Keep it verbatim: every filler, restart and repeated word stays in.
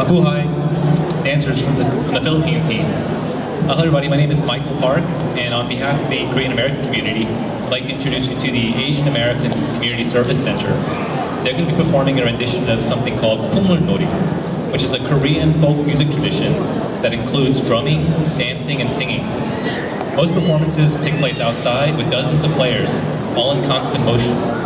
Mabuhay dancers from the, from the Philippines team. Uh, hello everybody, my name is Michael Park, and on behalf of the Korean American community, I'd like to introduce you to the Asian American Community Service Center. They're going to be performing a rendition of something called Pungmulnori, which is a Korean folk music tradition that includes drumming, dancing, and singing. Most performances take place outside with dozens of players, all in constant motion.